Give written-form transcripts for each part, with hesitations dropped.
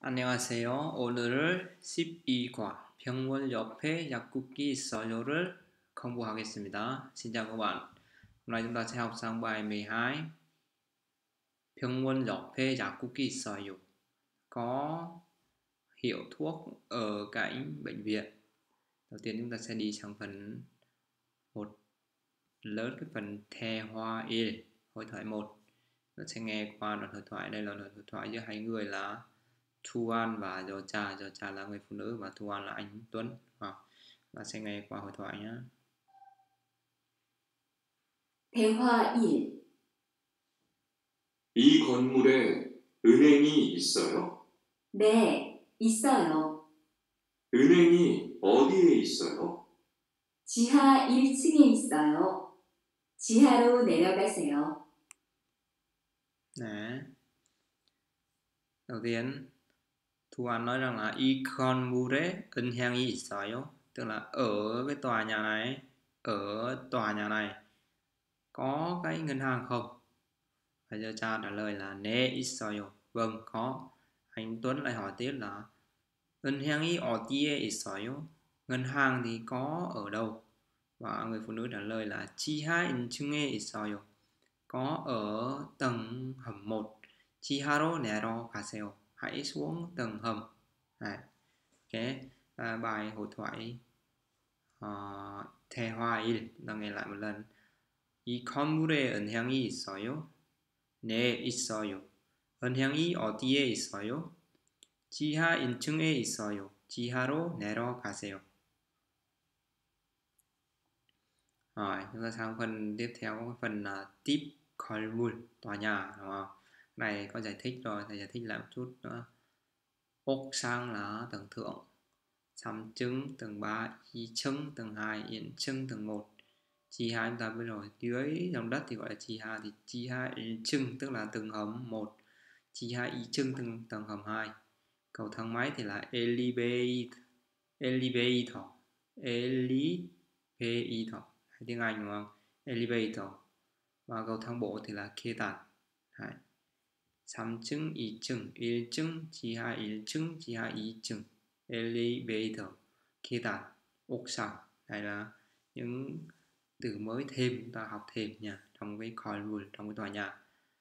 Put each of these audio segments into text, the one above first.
안녕하세요. 오늘을 12과 병원 옆에 약국이 있어요를 공부하겠습니다. Xin chào các bạn. Hôm nay chúng ta sẽ học sang bài 12. 병원 옆에 약국이 있어요. Có hiệu thuốc ở cạnh bệnh viện. Đầu tiên chúng ta sẽ đi sang phần một lớn, cái phần the hoa il, hội thoại 1. Chúng ta sẽ nghe qua đoạn hội thoại. Đây là đoạn hội thoại giữa hai người là Thu An và Giò Trà là người phụ nữ và Thu An là anh Tuấn. Và sẽ nghe qua hội thoại nhé. 대화 1. 이 건물에 은행이 있어요? 네, 있어요. 은행이 어디에 있어요? 지하 1층에 있어요. 지하로 내려가세요. Nè. Đầu tiên Thu An nói rằng là 이 건물에 은행이 있어요. Tức là ở cái tòa nhà này, ở tòa nhà này có cái ngân hàng không? Và Giò Trà trả lời là 네 있어요. Vâng, có. Anh Tuấn lại hỏi tiếp là 은행이 어디에 있어요? Ngân hàng thì có ở đâu? Và người phụ nữ trả lời là 지하 1층에 있어요. Có ở tầng hầm 1. 지하로 내려가세요. Hãy xuống tầng hầm. Này. Okay. Bài hội thoại 대화 1. Ta nghe lại một lần. 이 건물에 은행이 있어요? 네, 있어요. 은행이 어디에 있어요? 지하 1층에 있어요. 지하로 내려가세요. Rồi, chúng ta sang phần tiếp theo, có phần là tiếp 건물, tòa nhà, đúng không? Này có giải thích rồi, thầy giải thích lại một chút nữa. 옥상 là tầng thượng, 3층 tầng 3, 2층 tầng 2, 1층 tầng 1. 지하 chúng ta biết rồi, dưới lòng đất thì gọi là 지하, thì 지하 1층 tức là tầng hầm 1, 지하 2층 tầng hầm 2. Cầu thang máy thì là elevator. Tiếng Anh đúng không? Elevator. Và cầu thang bộ thì là 계단. 3층, 2층, 1층, 지하 1층, 지하 2층, elevator, 계단, 옥상. Đây là những từ mới thêm chúng ta học thêm nha, trong cái 건물, trong cái tòa nhà.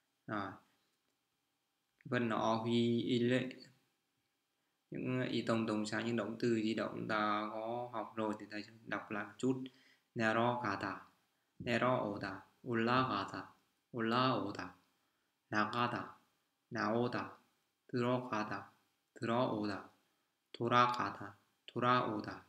Phần nó huy ile, những y tổng sang những động từ di động ta có học rồi thì thầy sẽ đọc lại một chút. 내려가다, 내려오다, 올라가다, 올라오다, 나가다, 나오다, 들어가다, 들어오다, 돌아가다, 돌아오다.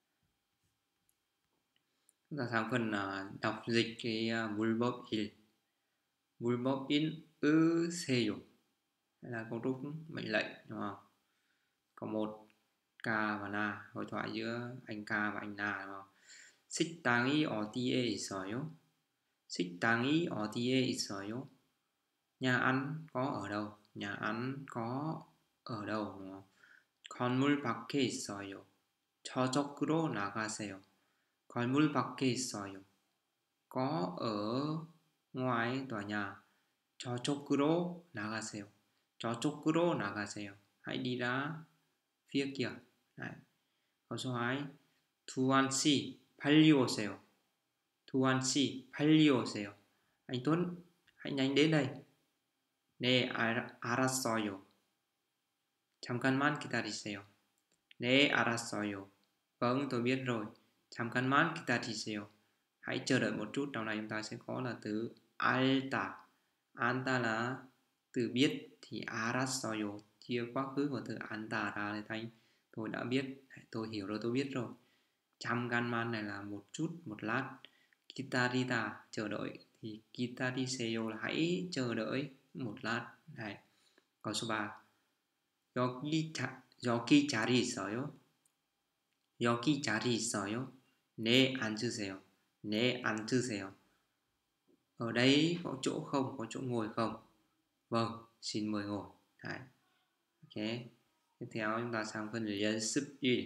Chúng ta sang phần đọc dịch cái 물법 1. 물법 1 으세요. Đây là cấu trúc mệnh lệnh, đúng không? Có một K và Na, hội thoại giữa anh K và anh Na, đúng không? 식당이 어디에 있어요? 식당이 어디에 있어요? Nhà ăn có ở đâu? Nhà ăn có ở đâu, đúng không? 건물 밖에 있어요. 저쪽으로 나가세요. 건물 밖에 있어요. Có ở ngoài tòa nhà. 저쪽으로 나가세요. 저쪽으로 나가세요. Hãy đi ra phía kia. Đấy. Câu số 2. 두한 씨, 빨리 오세요. 두한 씨, 빨리 오세요. Anh Tuấn, hãy nhanh đến đây. 네, 알았어요. 잠깐만 기다리세요. 네, 알았어요. Vâng, tôi biết rồi. 잠깐만 기다리세요. Hãy chờ đợi một chút. Trong này chúng ta sẽ có là từ 알다. 알다 là từ biết, thì 알았어요 chia quá khứ của từ 안다 ra để thành tôi đã biết, tôi hiểu rồi, tôi biết rồi. 잠깐만 này là một chút, một lát. 기다리다 chờ đợi, thì 기다리세요 là hãy chờ đợi một lát. Này. Câu số 3. 여기 자리 있어요? 여기 자리 있어요? 네, 앉으세요. 네, 앉으세요. Ở đây có chỗ không? Có chỗ ngồi không? Vâng, xin mời ngồi. Đấy. Ok. Tiếp theo chúng ta sang phần 연습 1.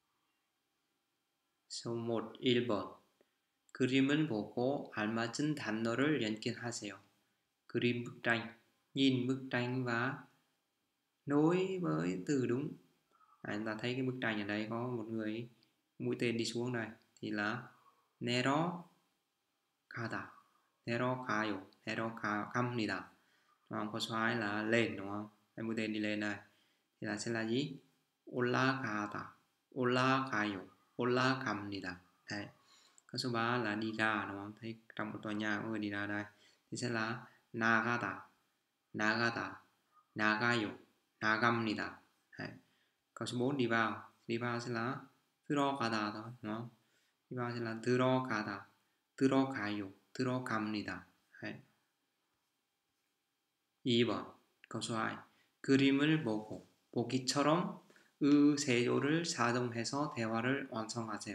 Số 1, 1번. 그림을 보고 알맞은 단어를 연결하세요. 그림 bức tranh. Nhìn bức tranh và nối với từ đúng. Chúng ta thấy cái bức tranh ở đây có một người mũi tên đi xuống đây thì là nero kada, nero kayo, nero kamnida. Có số 2 là lên, đúng không? Cái mũi tên đi lên này thì là sẽ là gì? 올라가다, 올라가요, 올라갑니다. Đấy. Con số 3 là đi ra, đúng không? Thấy trong một tòa nhà có người đi ra đây thì sẽ là 나가다, 나가다, 나가요, 나갑니다. Đấy. Con số 4 đi vào sẽ là 들어가다 thôi, đúng không? Đi vào sẽ là 들어가다, 들어가요, 들어갑니다. Đấy. 2번 câu số 2 그림을 보고 보기처럼 의세조를 사용해서 대화를 완성하세요.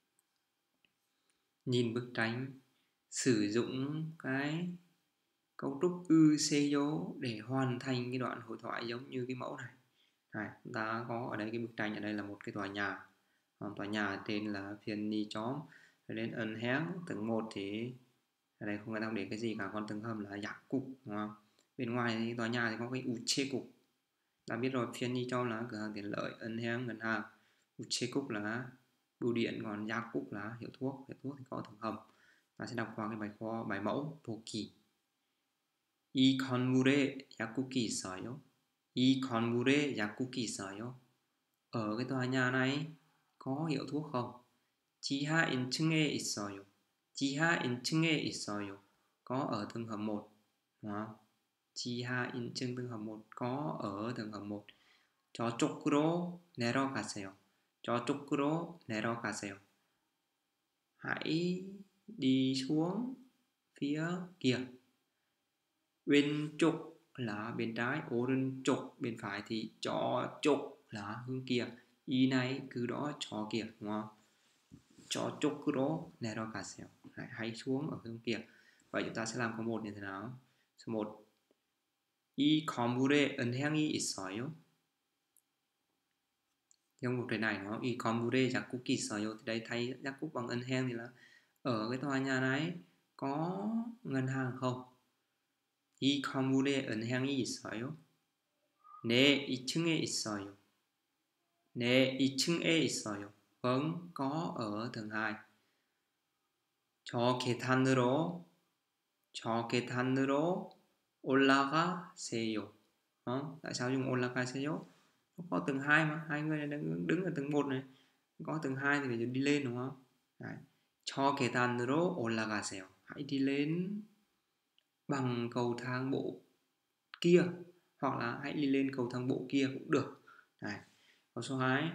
Nhìn bức tranh, sử dụng cái cấu trúc 의세조 để hoàn thành cái đoạn hội thoại giống như cái mẫu này. Này, chúng ta có ở đây cái bức tranh ở đây là một cái tòa nhà. Tòa nhà tên là phiên ni chóm. Rồi đến ấn hén tầng 1 thì ở đây không có để cái gì cả, còn tầng hầm là giặc cục, đúng không? Bên ngoài thì tòa nhà thì có cái 우체국. Ta biết rồi, phiên ni chóm là cửa hàng tiện lợi, ấn hén ngân hàng, 우체국 là bưu điện, còn giặc cục là hiệu thuốc thì có tầng hầm. Ta sẽ đọc qua cái bài mẫu 보기. 이 건물에 약국이 있어요. 이 건물에 약국이 있어요. Ở cái tòa nhà này có hiệu thuốc không? 지하 1층에 있어요. 지하 1층에 있어요. Có ở tầng hầm 1. Đúng không? 지하 1층 tầng hầm 1 có ở tầng hầm 1. 저쪽으로 내려가세요. 저쪽으로 내려가세요. Hãy đi xuống phía kia. Bên trục là bên trái, 오른쪽 bên phải thì 저쪽 là hướng kia. Ý này cứ đó cho kia, đúng không? 저쪽으로 내려가세요. Hãy xuống ở hướng kia. Vậy chúng ta sẽ làm câu 1 như thế nào? Số 1. 이 건물에 은행이 있어요. Trong một cái này nó 이 건물에 약국이 있어요. Thì đây thay 약국 bằng 은행 thì là ở cái tòa nhà này có ngân hàng không? 이 건물에 은행이 있어요. 네, 2층에 있어요. 네, 2층에 있어요. Vâng, có ở tầng 2. 저 계단으로 올라가세요. Tại sao dùng 올라가세요? Có tầng 2 mà, hai người đứng ở tầng 1 này. Có tầng 2 thì phải đi lên, đúng không? Đấy. 저 계단으로 올라가세요. Hãy đi lên bằng cầu thang bộ kia, hoặc là hãy đi lên cầu thang bộ kia cũng được. Đấy. Câu số 2.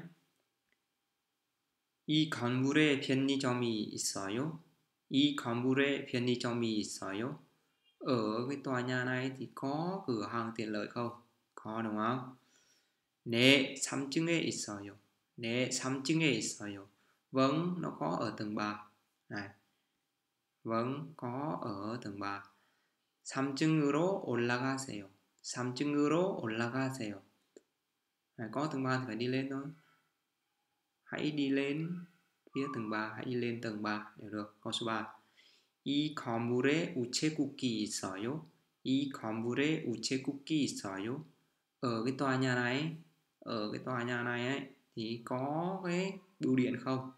이 건물에 편의점이 있어요. 이 건물에 편의점이 있어요. Ở cái tòa nhà này thì có cửa hàng tiện lợi không? Có, đúng không? 네, 3층에 있어요. 네, 3층에 있어요. Vâng, nó có ở tầng 3. Này. Vâng, có ở tầng 3. 3층으로 올라가세요. 3층으로 올라가세요. Này, có tầng 3 thì phải đi lên thôi. Hãy đi lên phía tầng 3, hãy đi lên tầng 3 đều được. Câu số 3. 이 건물에 우체국이 있어요. 이 건물에 우체국이 있어요. Ở cái tòa nhà này ấy thì có cái bưu điện không?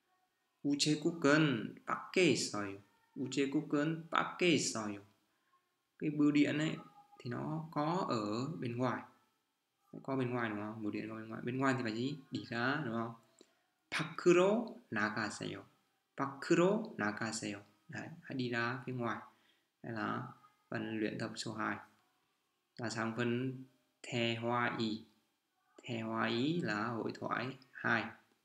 우체국은 밖에 있어요. 우체국은 밖에 있어요. Cái bưu điện ấy thì nó có ở bên ngoài. Có bên ngoài, đúng không? Bưu điện có bên ngoài. Bên ngoài thì phải gì? Đi ra, đúng không? 밖으로 나가세요. 밖으로 나가세요. Đấy, hãy đi ra phía ngoài. Đây là phần luyện tập số 2. Và sang phần 대화이. 대화이 là hội thoại 2.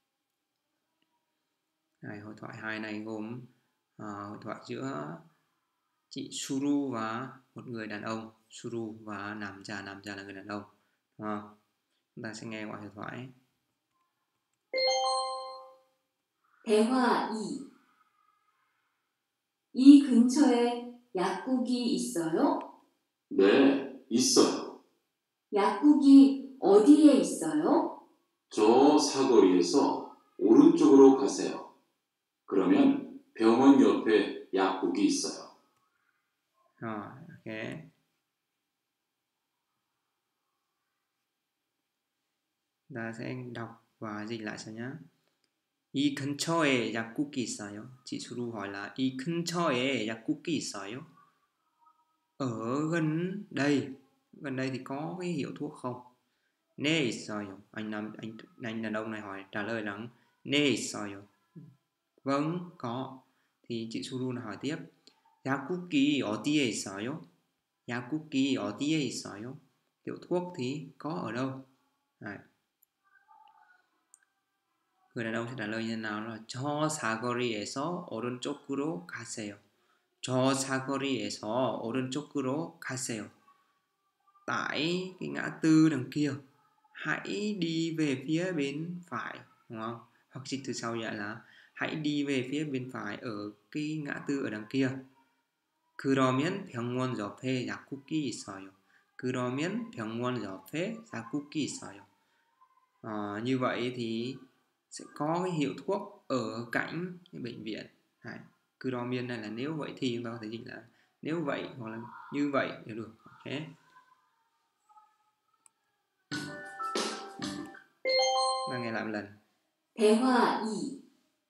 Hội thoại 2 này gồm hội thoại giữa chị Suru và một người đàn ông. Suru và 남자 là người đàn ông. Đúng không? Chúng ta sẽ nghe qua hội thoại. 대화 2. 이 근처에 약국이 있어요? 네, 있어요. 약국이 어디에 있어요? 저 사거리에서 오른쪽으로 가세요. 그러면 병원 옆에 약국이 있어요. Ok. Ta sẽ đọc và dịch lại xem nhé. 이 근처에 약국이 있어요. Chị Suru hỏi là 이 근처에 약국이 있어요. Ở gần đây thì có cái hiệu thuốc không? 네 있어요. Anh đàn ông này hỏi trả lời rằng 네 있어요. Vâng, có. Thì chị Suru hỏi tiếp. 약국이 어디에 있어요? 약국이 어디에 있어요? Hiệu thuốc thì có ở đâu? Đấy. Người đàn ông sẽ trả lời như thế nào là 저 사거리에서 오른쪽으로 가세요. 저 사거리에서 오른쪽으로 가세요. Tại cái ngã tư đằng kia, hãy đi về phía bên phải, đúng không? Hoặc dịch từ sau vậy là hãy đi về phía bên phải ở cái ngã tư ở đằng kia. 그러면 병원 옆에 약국이 있어요. 그러면 병원 옆에 약국이 있어요. Như vậy thì sẽ có cái hiệu thuốc ở cạnh cái bệnh viện. Đấy. 그러면 này là nếu vậy thì chúng ta có thể dịch là nếu vậy hoặc là như vậy đều được. Ok. Ta nghe lại một lần. 대화 2.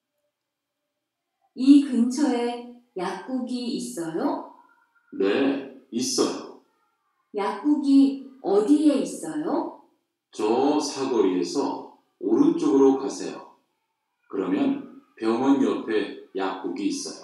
이 근처에 약국이 있어요? 네, 있어요. 약국이 어디에 있어요? 저 사거리에서 오른쪽으로 가세요. 그러면 병원 옆에 약국이 있어요.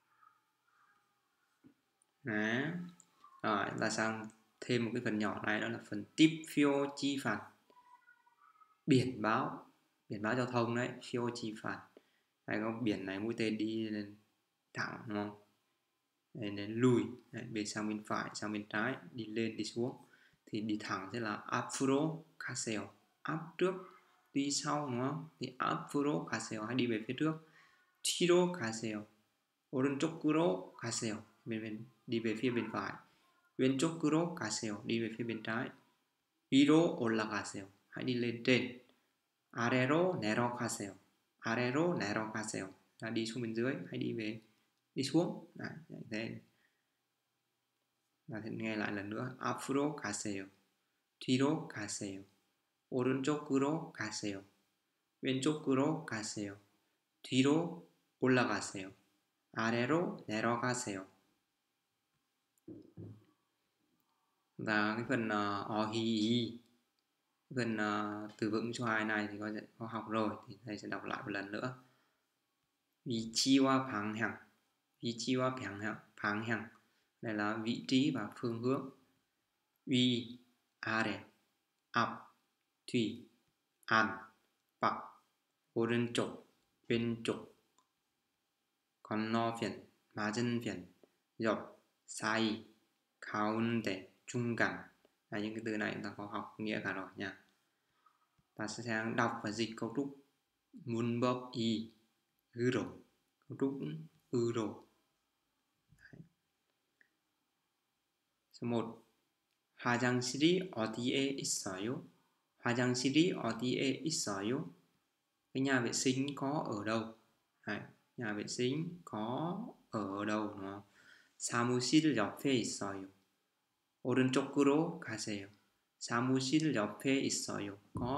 Đấy. Rồi, ta sang thêm một cái phần nhỏ này, đó là phần tiếp phiêu chi phạt. Biển báo giao thông đấy, phiêu chi phạt. Đây có biển này, mũi tên đi lên thẳng, đúng không? Đây, đến lùi, đấy, bên sang bên phải, sang bên trái, đi lên, đi xuống. Thì đi thẳng sẽ là 앞으로 가세요. Up trước, đi sau, đúng không? Thì 앞으로 가세요, hãy đi về phía trước. 뒤로 가세요. 오른쪽으로 가세요. Đi về phía bên phải. 왼쪽으로 가세요. Đi về phía bên trái. 위로 올라가세요. Hãy đi lên trên. 아래로 내려가세요. 아래로 내려가세요. Là đi xuống bên dưới, hãy đi xuống. Đấy, thế. Và nghe lại lần nữa. 앞으로 가세요. 뒤로 가세요. 오른쪽으로 가세요. 왼쪽으로 가세요. 뒤로 올라가세요. 아래로 내려가세요. Và cái phần phần từ vựng số 2 này thì có học rồi, thì thầy sẽ đọc lại một lần nữa. 위치와 방향. 위치와 방향. Đây là vị trí và phương hướng. 위, 아래, 앞, 뒤, 안, 밖, 오른쪽, 왼쪽, 건너편, 맞은편, 옆, 사이, 가운데, 중간. Những cái từ này chúng ta có học nghĩa cả rồi nha. Ta sẽ sang đọc và dịch cấu trúc 문법 2 으로. Cấu trúc 으로. Số 1. 화장실이 어디에 있어요? 화장실이 어디에 있어요? Cái nhà vệ sinh có ở đâu? Đấy, nhà vệ sinh có ở đâu, đúng không? 사무실 옆에 있어요. 오른쪽으로 가세요. 사무실 옆에 있어요.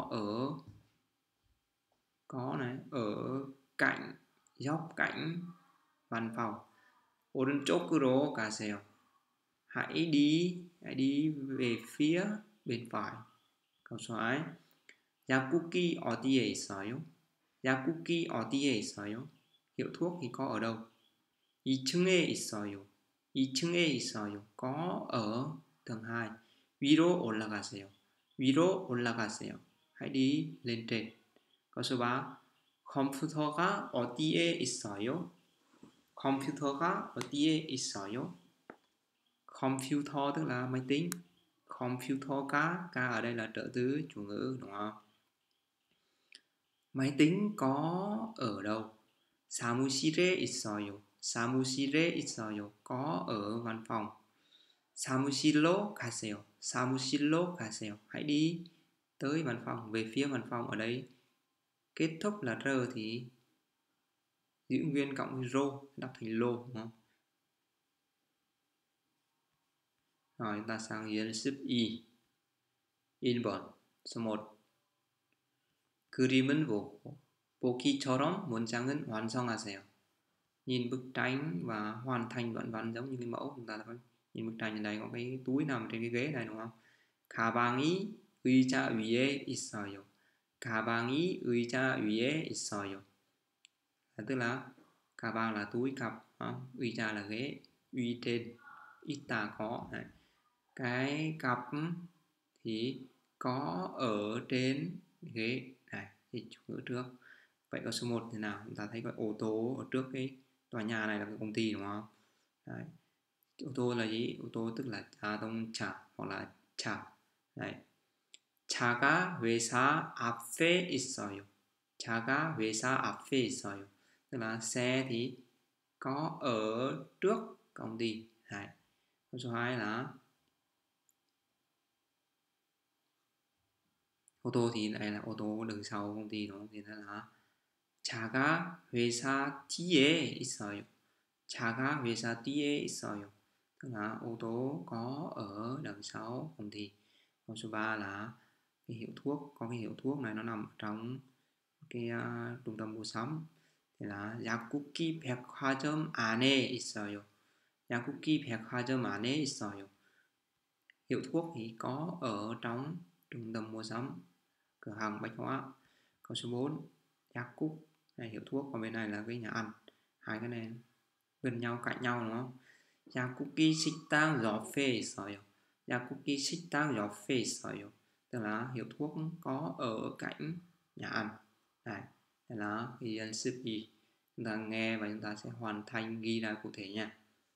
Có ở cạnh, góc cạnh văn phòng. 오른쪽으로 가세요. Hãy đi về phía bên phải. Câu số 2. 약국이 어디에 있어요? 약국이 어디에 있어요? Hiệu thuốc thì có ở đâu? 2층에 있어요. 2층에 있어요. Có ở tầng 2. 위로 올라가세요. 위로 올라가세요. Hãy đi lên trên. Câu số 3. 컴퓨터가 어디에 있어요? 컴퓨터가 어디에 있어요? Computer tức là máy tính. 컴퓨터가 ở đây là trợ từ chủ ngữ, đúng không? Máy tính có ở đâu? 사무실에 있어요. 사무실에 있어요. Có ở văn phòng. 사무실로 가세요. 사무실로 가세요. Hãy đi tới văn phòng, về phía văn phòng. Ở đây kết thúc là r thì giữ nguyên cộng với rô, đọc thành lô, đúng không? Rồi chúng ta sang 연습 2. 1번. Số 1. 그림은 보고 보기처럼 문장은 완성하세요. Nhìn bức tranh và hoàn thành đoạn văn giống như cái mẫu. Chúng ta phải nhìn bức tranh ở đây có cái túi nằm trên cái ghế này đúng không? 가방이 의자 위에 있어요. 가방이 의자 위에 있어요. Tức là 가방 là túi cặp, 의자 là ghế, uy trên, 있다 có. Đấy. Cái cặp thì có ở trên ghế. Này, thì chủ ngữ trước. Vậy câu số 1 thế nào? Chúng ta thấy có ô tô ở trước cái tòa nhà này là cái công ty đúng không? Đấy. Ô tô là gì? Ô tô tức là 자동차 hoặc là 차. Đấy. 차가 회사 앞에 있어요. 차가 회사 앞에 있어요. Tức là xe thì có ở trước công ty. Đấy. Câu số 2 là ô tô thì đây là ô tô đứng sau công ty đúng không? Thì là 차가 회사 뒤에 있어요. 차가 회사 뒤에 있어요. Tức là ô tô có ở đằng sau công ty. Câu số 3 là cái hiệu thuốc. Có cái hiệu thuốc này nó nằm trong cái trung tâm mua sắm. Thì là 약국이 백화점 안에 있어요. 약국이 백화점 안에 있어요. Hiệu thuốc thì có ở trong trung tâm mua sắm, cửa hàng bách hóa. Câu số 4 약국 này hiệu thuốc, còn bên này là cái nhà ăn. Hai cái này gần nhau, cạnh nhau đúng không? 약국이 식당 옆에 있어요. 약국이 식당 옆에 있어요. Tức là hiệu thuốc có ở cạnh nhà ăn. Đây là cái 연습 2. Chúng ta nghe và chúng ta sẽ hoàn thành ghi ra cụ thể nha.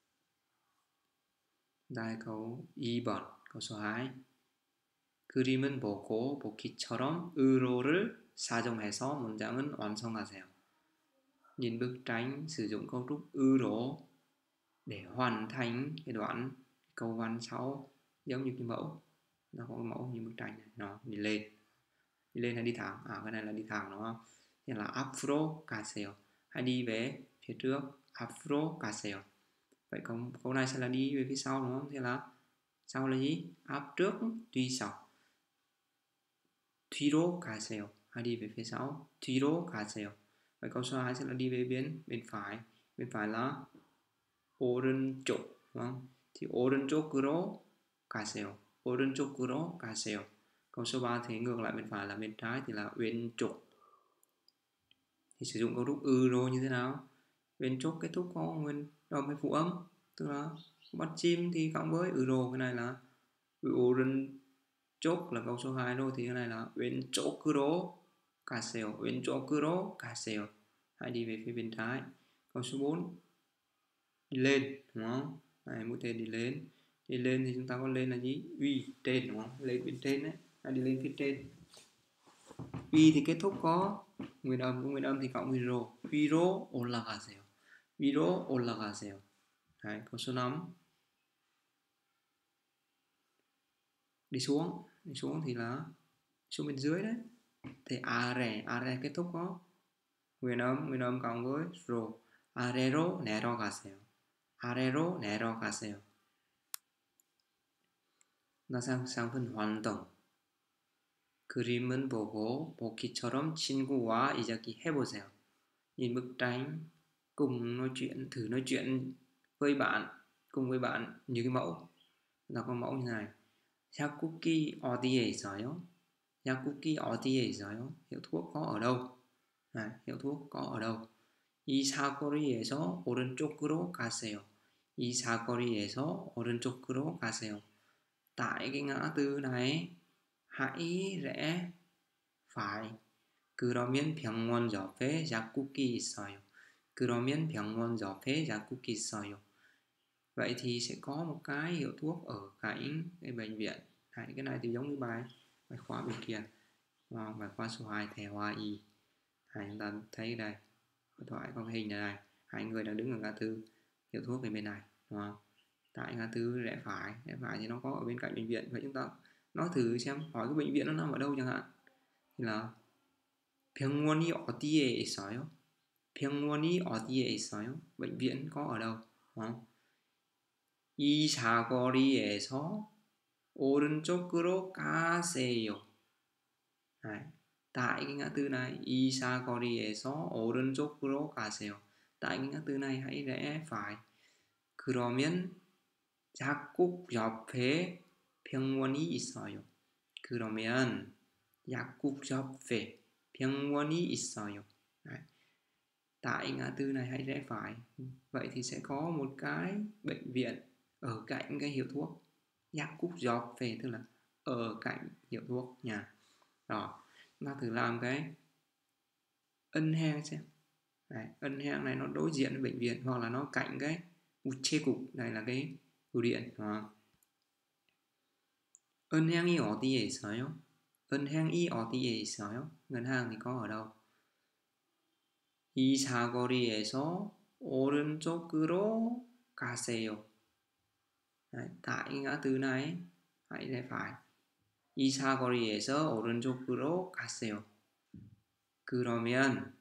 đây câu 2번, câu số 2. 그림은 보고 보기처럼 의로를 사정해서 문장은 완성하세요. Nhìn bức tranh, sử dụng cấu trúc 의로 để hoàn thành cái đoạn câu văn sau giống như cái mẫu. Nó có cái mẫu như bức tranh này, nó đi lên hay đi thẳng? Cái này là đi thẳng đúng không? Thì là 앞으로 가세요. Hãy đi về phía trước. 앞으로 가세요. Vậy câu này sẽ là đi về phía sau đúng không? Thì là sau là gì? 앞 trước, 뒤 sau. 뒤로 가세요. Hãy đi về phía sau. 뒤로 가세요. Vậy câu số 2 sẽ là đi về bên phải. Bên phải là 오른쪽, đúng không? Thì 오른쪽으로 가세요. 오른쪽으로 가세요. Câu số 3 thì ngược lại bên phải là bên trái, thì là 왼쪽. Thì sử dụng cấu trúc 으로 như thế nào? 왼쪽 kết thúc có nguyên đồng hay phụ âm, tức là bắt chim thì cộng với 으로. Cái này là 오른쪽 là câu số 2 rồi, thì cái này là 왼쪽으로 가세요. 왼쪽으로 가세요. Hãy đi về phía bên trái. Câu số 4 đi lên, đúng không? Này, mũi tên đi lên. Đi lên thì chúng ta có lên là gì? Uy trên, đúng không? Lên bên trên đấy. Hãy đi lên phía trên. Uy thì kết thúc có nguyên âm thì cộng 위로. 위로 올라가세요. 위로 올라가세요. Đấy, câu số 5. Đi xuống thì là xuống bên dưới đấy. Thì 아래 kết thúc có nguyên âm cộng với 로. 아래로 내려가세요. 아래로 내려가세요. 나 sang phần hoàn tổng. 그림은 보고 보기처럼 친구와 이야기 해보세요. Nhìn bức tranh, cùng nói chuyện, thử nói chuyện với bạn, cùng với bạn như cái mẫu. Nó có mẫu như này. 약국이 어디에 있어요? 약국이 어디에 있어요? Hiệu thuốc có ở đâu? Này, hiệu thuốc có ở đâu? 이 사거리에서 오른쪽으로 가세요. 이 사거리에서 오른쪽으로 가세요. Tại cái ngã tư này, hãy rẽ phải. 그러면 병원 옆에 약국이 있어요. 그러면 병원 옆에 약국이 있어요. Vậy thì sẽ có một cái hiệu thuốc ở cạnh cái bệnh viện. Cái này thì giống như bài khóa bên kia. Bài khóa số 2 thẻ hoa y. Chúng ta thấy đây, hội thoại có cái hình này, hai người đang đứng ở ngã tư, hiệu thuốc về bên này, đúng không? Tại ngã tư rẽ phải thì nó có ở bên cạnh bệnh viện. Vậy chúng ta nói thử xem, hỏi cái bệnh viện nó nằm ở đâu chẳng hạn. Thì là 병원이 어디에 있어요? 병원이 어디에 있어요? Bệnh viện có ở đâu, đúng không? 이 사거리에서 오른쪽으로 가세요. Đấy. tại cái ngã tư này 이 사거리에서 오른쪽으로 가세요. tại cái ngã tư này hãy rẽ phải. 그러면 약국 옆에 병원이 있어요. 그러면 약국 옆에 병원이 있어요. Đấy. Tại ngã tư này hãy rẽ phải. Vậy thì sẽ có một cái bệnh viện ở cạnh cái hiệu thuốc. 약국 옆에 tức là ở cạnh hiệu thuốc nha. Rồi, chúng ta thử làm cái ân hang xem. Đấy, ân hang này nó đối diện với bệnh viện hoặc là nó cạnh cái 우체국, này là cái bưu điện. 은행이 어디에 있어요? 은행이 어디에 있어요? ngân hàng thì có ở đâu? 이 사거리에서 오른쪽으로 가세요. Đấy, tại ngã tư này hãy rẽ phải. 이 사거리에서 오른쪽으로 가세요. 그러면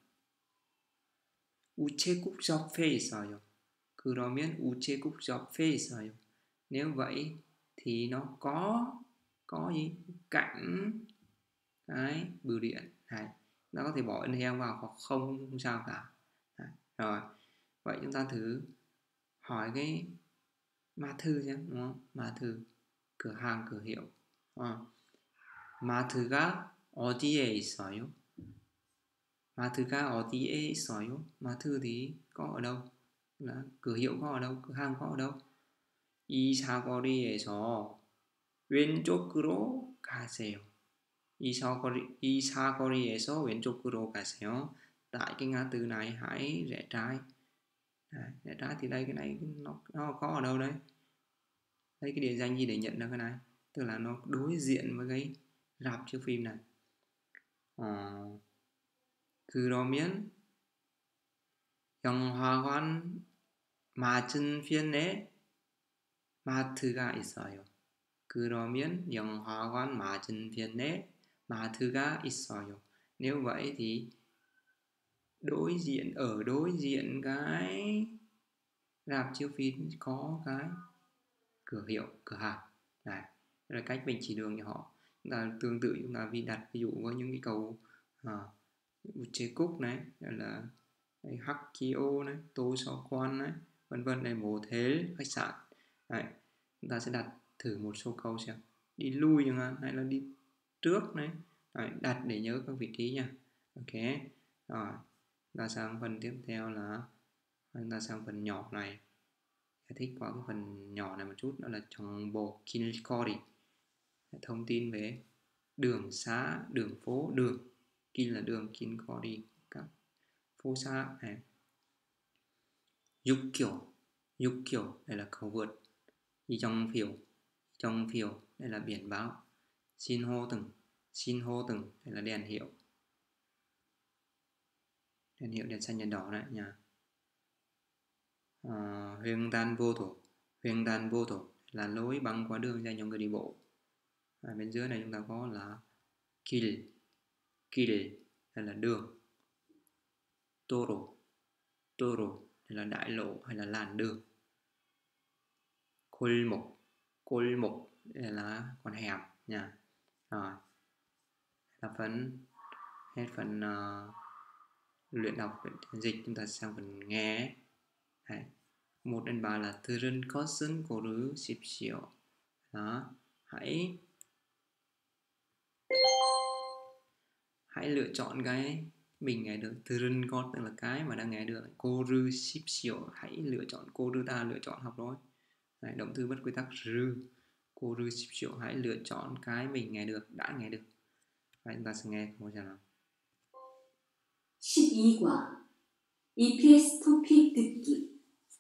우체국 옆에 있어요. 그러면 우체국 옆에 있어요. Nếu vậy thì nó có gì cạnh cái bưu điện. Đấy, nó có thể bỏ ân heo vào hoặc không sao cả. Đấy. Rồi, vậy chúng ta thử hỏi cái ma thư xem, đúng không? Ma thư, cửa hàng, cửa hiệu. 마트가 어디에 있어요? 마트가 어디에 있어요? 마트 thì có ở đâu? Là cửa hiệu có ở đâu? Cửa hàng có ở đâu? 이 사거리에서 왼쪽으로 가세요. 이 사거리에서 왼쪽으로 가세요. Tại cái ngã tư này hãy rẽ trái. Rẽ trái thì đây cái này nó có ở đâu đấy? Đây cái địa danh gì để nhận ra cái này? Tức là nó đối diện với cái rạp chiếu phim này. 그러면 영화관 맞은편에 마트가 있어요. 그러면 영화관 맞은편에 마트가 있어요. Nếu vậy thì đối diện cái rạp chiếu phim có cái cửa hiệu, cửa hàng. Đấy, đây là cách mình chỉ đường cho họ. Chúng ta tương tự chúng ta đặt ví dụ với những cái câu 우체국 này, là 학교 này, 도서관 này, vân vân này, motel, khách sạn. Đấy, chúng ta sẽ đặt thử một số câu xem. Đi lui chẳng hạn, hay là đi trước này. Đấy, đặt để nhớ các vị trí nha. Ok. Rồi, ta sang phần tiếp theo là chúng ta sang phần nhỏ này. Giải thích qua cái phần nhỏ này một chút, đó là 정보 길거리. Thông tin về đường xá, đường phố, đường. 길 là đường, 길거리 các phố xá này. 육교 đây là cầu vượt. 이정표 đây là biển báo. 신호등 đây là đèn hiệu. Đèn xanh đèn đỏ này nha. 횡단보도 là lối băng qua đường dành cho người đi bộ. Bên dưới này chúng ta có là 길 đây là đường. 도로 đây là đại lộ hay là làn đường. 골목 đây là con hẻm nha. Rồi, là hết phần luyện đọc dịch. Chúng ta sang phần nghe. Đấy. 1 đến 3 là 들은 것은 고르십시오. Đó, hãy lựa chọn cái mình nghe được. 들은 것 tức là cái mà đang nghe được. 고르십시오 hãy lựa chọn. 고르 ta lựa chọn, học rồi. Đấy, động từ bất quy tắc rư. 고르십시오 hãy lựa chọn cái mình nghe được, đã nghe được. Và chúng ta sẽ nghe một lần nào. 12과 EPS 토픽 듣기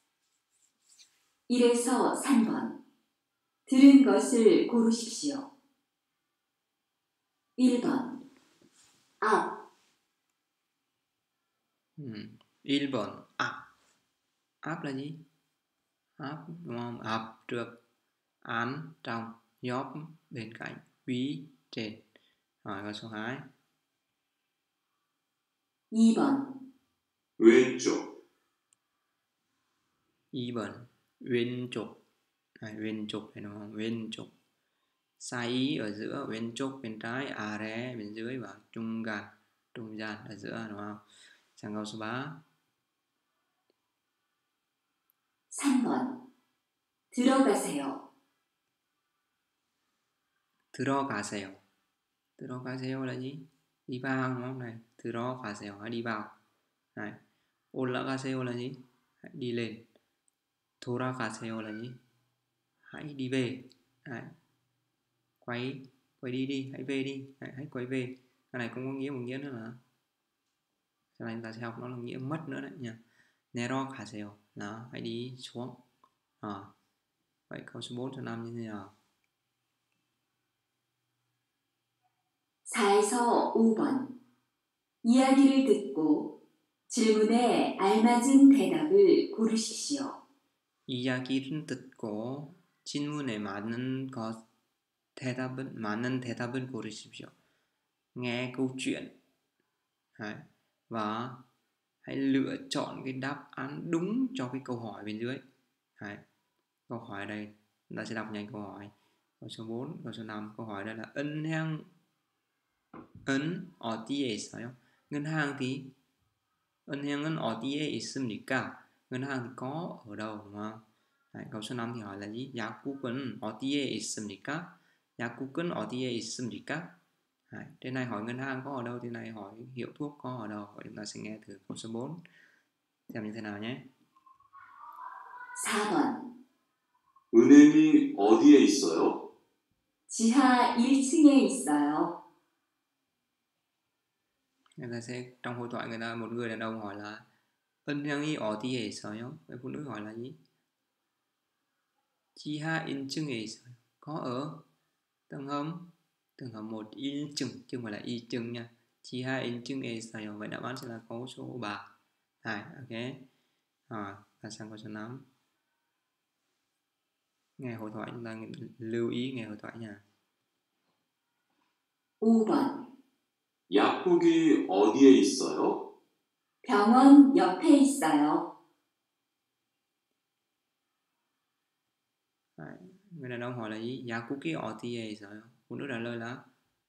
1에서 3번 들은 것을 고르십시오. 1번 앞 1번 áp là gì? Áp đúng không? Áp trước, án trong, 옆 bên cạnh, 위 trên. Rồi câu số 2. 2번 왼쪽 2번 왼쪽. 왼쪽 đúng không? 왼쪽. Sai ở giữa, 왼쪽 bên trái, 아래 bên dưới và trung gian ở giữa, đúng không? Sang câu số 3. 3번. 들어가세요. 들어가세요. 들어가세요 là gì? Đi vào, đúng không? Này, 들어가세요, hãy đi vào. Này, 올라가세요 là gì? Hãy đi lên. 돌아가세요 là gì? Hãy đi về. Đấy. Quay đi, hãy về đi. Đấy, hãy quay về. Cái này cũng có nghĩa một nghĩa nữa là sau này chúng ta sẽ học nó là nghĩa mất nữa đấy nha. 내려가세요 là hãy đi xuống. Vậy câu số 4 số 5 như thế nào? 4에서 5번. 이야기를 듣고 질문에 알맞은 대답을 고르십시오. 이야기를 듣고 질문에 맞는 대답은 고르십시오. Nghe câu chuyện. Đấy. Và hãy lựa chọn cái đáp án đúng cho cái câu hỏi bên dưới. Đấy. Câu hỏi ở đây chúng ta sẽ đọc nhanh câu hỏi. Câu số 4, câu số 5. Câu hỏi đây là 은행은 어디에 있어요? Ngân hàng thì 은행은 어디에 있습니까? Ngân hàng thì có ở đâu, đúng không? Đấy, câu số 5 thì hỏi là gì? 약국은 어디에 있습니까? 약국은 어디에 있습니까? Đấy, trên này hỏi ngân hàng có ở đâu, trên này hỏi hiệu thuốc có ở đâu. Vậy chúng ta sẽ nghe thử câu số 4 xem như thế nào nhé. 4번. 은행이 어디에 있어요? 지하 1층에 있어요. Người ta sẽ trong hội thoại một người đàn ông hỏi là 은행이 어디에 있어요? Vậy phụ nữ hỏi là gì? 지하 1층에 있어요. Có ở tầng hầm 1, 1층 chứ không phải là 2층 nha. 지하 1층에 있어요. Vậy đáp án sẽ là câu số 3. Này, ok. Ta sang câu số 5. Nghe hội thoại chúng ta lưu ý nghe hội thoại nha. 5번. 약국이 어디에 있어요? 병원 옆에 있어요. Đấy. Người đàn ông hỏi là gì? 약국이 어디에 있어요? Phụ nữ trả lời là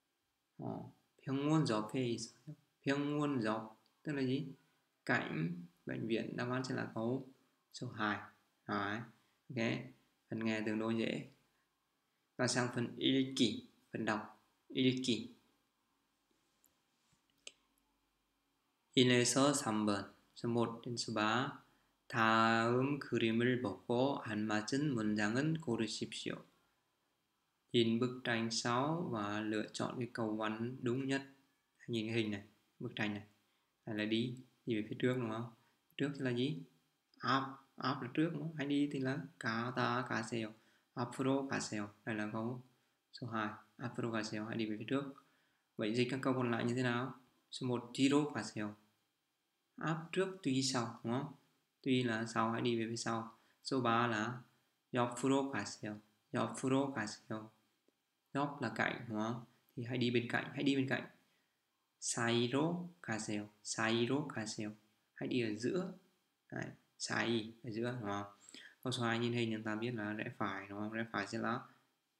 병원 옆에 있어요. 병원 옆 tức là gì? Cạnh bệnh viện. Đáp án sẽ là câu số 2. Đấy. Ok. Phần nghe tương đối dễ. Và sang phần 읽기, phần đọc. 읽기. 1에서 3번. số 1 đến số 3. 다음 그림을 보고 알맞은 문장은 고르십시오. Nhìn bức tranh 6 và lựa chọn cái câu văn đúng nhất. Nhìn cái hình này, bức tranh này. Hay là đi về phía trước, đúng không? Trước là gì? 앞 là trước, đúng không? Hay đi thì là 가세요. 앞으로 가세요. Đây là câu số 2. 앞으로 가세요. Hãy đi về phía trước. Vậy dịch các câu còn lại như thế nào? Số 1 뒤로 가세요. Áp trước, tuy sau, đúng không? Tuy là sau, hãy đi về phía sau. Số 3 là 옆으로 가세요. 옆으로 가세요. 옆 là cạnh, đúng không? Thì hãy đi bên cạnh. 사이로 가세요. 사이로 가세요. Hãy đi ở giữa. Đấy, 사이 ở giữa, đúng không? Câu số 2 nhìn hình chúng ta biết là rẽ phải, đúng không? Rẽ phải sẽ là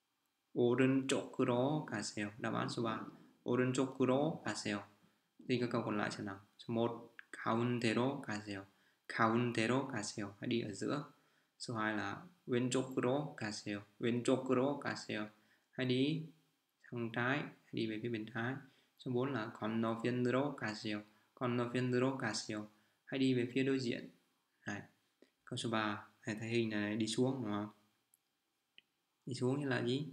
오른쪽으로 가세요. Đáp án số 3. 오른쪽으로 가세요. Thì các câu còn lại sẽ nào? Số 1 가운데로 가세요. 가운데로 가세요. Hãy đi ở giữa. Số 2 là 왼쪽으로 가세요. 왼쪽으로 가세요. Hãy đi sang trái, hãy đi về phía bên trái. Số 4 là 건너편으로 가세요. 건너편으로 가세요. Hãy đi về phía đối diện. Này. Câu số 3, hãy thấy hình này đi xuống, đúng không? Đi xuống như là gì?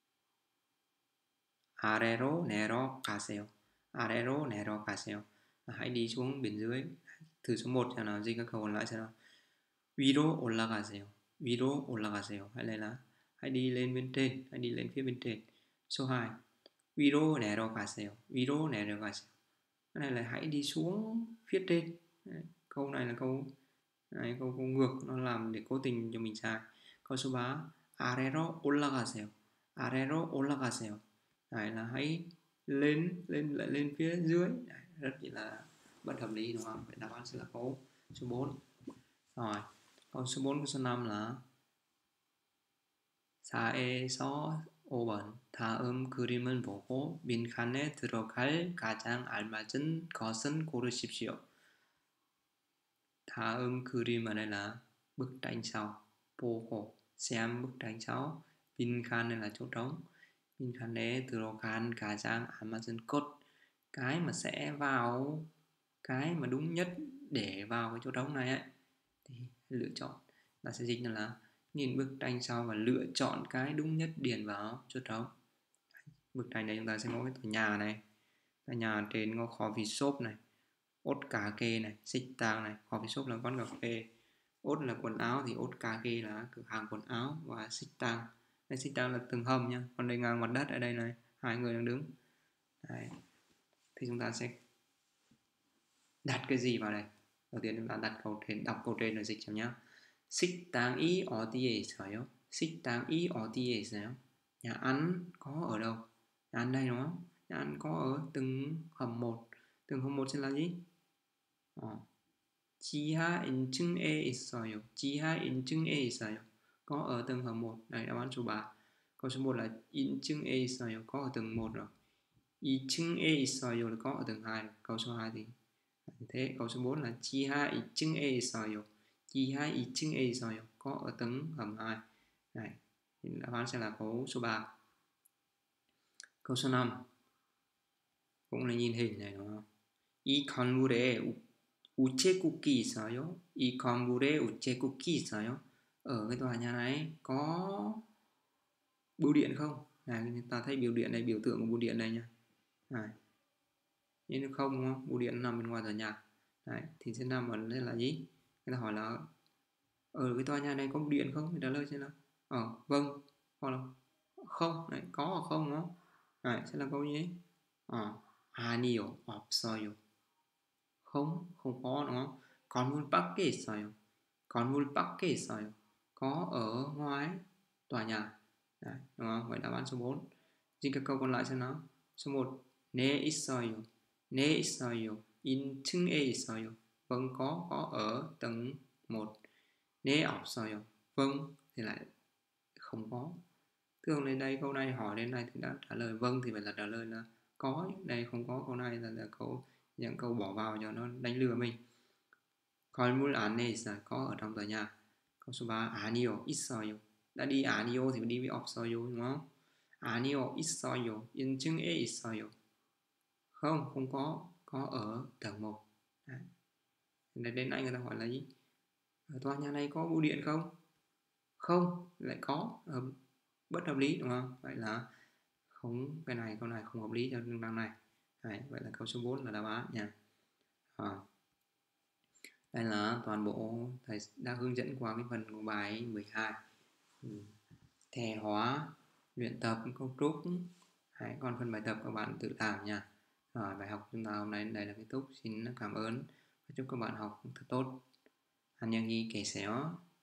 아래로 내려가세요. 아래로 내려가세요. Hãy đi xuống bên dưới. Thử số 1 xem nào, dịch các câu còn lại xem nào. 위로 올라가세요. 위로 올라가세요. Hay là hãy đi lên bên trên, hãy đi lên phía bên trên. Số 2 위로 내려가세요. 위로 내려가세요. Cái này là hãy đi xuống phía trên. Đấy. Câu này là câu ngược, nó làm để cố tình cho mình sai. Câu số 3 아래로 올라가세요. 아래로 올라가세요. Đấy là hãy lên phía dưới. Đấy, rất là bất hợp lý, đúng không? Vậy đáp án sẽ là câu số 4. Rồi, câu số 4, câu số 5 là 4에서 5번 다음 그림을 보고 빈칸에 들어갈 가장 알맞은 것은 고르십시오. 다음 그림 ở đây là bức tranh sau. 보고 xem bức tranh sau. 빈칸 này là chỗ trống. 빈칸에 들어간 가장 알맞은 것, cái mà sẽ vào, cái mà đúng nhất để vào cái chỗ trống này ấy, thì lựa chọn là sẽ dịch là nhìn bức tranh sau và lựa chọn cái đúng nhất điền vào chỗ trống. Bức tranh này chúng ta sẽ có cái tòa nhà này, tòa nhà trên có coffee shop này, ốt cà kê này, xích tang này, coffee shop là quán cà phê, ốt là quần áo thì ốt cà kê là cửa hàng quần áo, và xích tang, đây xích tang là tầng hầm nha, còn đây ngang mặt đất ở đây này, hai người đang đứng. Đấy. Thì chúng ta sẽ đặt cái gì vào đây? Đầu tiên chúng ta đặt câu trên, đọc câu trên rồi dịch cho nhá. 식당이 어디에 있어요? 식당이 어디에 있어요? Nhà ăn có ở đâu? Nhà ăn đây đúng không? Nhà ăn có ở tầng hầm 1. Tầng hầm 1 sẽ là gì? 지하 1층에 있어요. 지하 1층에 있어요. Có ở tầng hầm 1. Đây đáp án số 3. Câu số 1 là 1층에 있어요. Có ở tầng 1 rồi. 2층에 있어요 là có ở tầng 2 rồi. Câu số 2 thì thế. Câu số 4 là 지하 2층에 있어요. 지하 2층에 있어요. Có ở tầng hầm 2. Này, đáp án sẽ là câu số 3. câu số 5 cũng là nhìn hình này đúng không? 이 건물에 우체국이 있어요. 이 건물에 우체국이 있어요. Ở cái tòa nhà này có bưu điện không? Này, ta thấy biểu điện này, biểu tượng của bưu điện này nha. Này, nhưng không đúng không? Bưu điện nằm bên ngoài tòa nhà. Đấy, thì sẽ nằm ở đây là gì? Người ta hỏi là ở cái tòa nhà này có bưu điện không? Người trả lời sẽ là vâng, hoặc là không. Đấy, có hoặc không đúng không? Đấy, sẽ là câu gì? 아니요, 없어요. không có đúng không? 건물 밖에 있어요. 건물 밖에 있어요. Có ở ngoài tòa nhà. Đấy, đúng không? Vậy đáp án số 4. Nhìn các câu còn lại xem nào. Số 1, 네 있어요. 네 있어요. 1층에 있어요. Vâng, có ở tầng 1. 네 없어요. Vâng thì lại không có. Thường đến đây câu này hỏi đến này thì đã trả lời vâng thì phải là trả lời là có. Đây không có, câu này là câu những câu bỏ vào cho nó đánh lừa mình. 건물 안에 있어요. Có ở trong tòa nhà. Câu số 3, 아니요, 있어요. Đã đi 아니요 thì phải đi với 없어요 đúng không? 아니요, 있어요. 1층에 있어요. Không có ở tầng 1. Đấy. Đến nay người ta hỏi là gì? Ở tòa nhà này có bưu điện không? Không, lại có. Bất hợp lý đúng không? Vậy là không, cái này câu này không hợp lý cho đương đăng này. Đấy, vậy là câu số 4 là đáp án nha. Đây là toàn bộ thầy đã hướng dẫn qua cái phần của bài 12. Thể hóa, luyện tập, cấu trúc. Đấy, còn phần bài tập các bạn tự làm nha. Rồi, bài học chúng ta hôm nay đến đây là kết thúc. Xin cảm ơn và chúc các bạn học thật tốt. 안녕히 계세요.